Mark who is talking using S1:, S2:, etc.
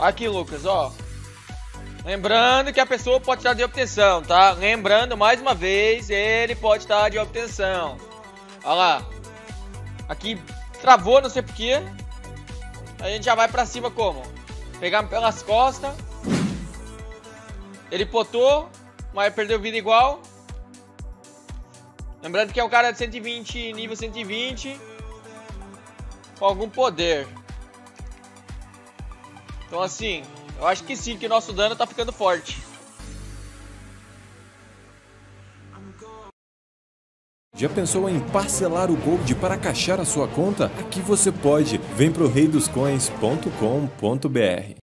S1: Aqui, Lucas, ó. Lembrando que a pessoa pode estar de obtenção, tá? Lembrando, mais uma vez, ele pode estar de obtenção. Olha lá. Aqui travou, não sei porquê. A gente já vai pra cima como? Pegar pelas costas. Ele potou, mas perdeu vida igual. Lembrando que é um cara de 120, nível 120. Com algum poder. Então assim, eu acho que sim, que o nosso dano tá ficando forte.
S2: Já pensou em parcelar o Gold para caixar a sua conta? Aqui você pode. Vem pro reidoscoins.com.br.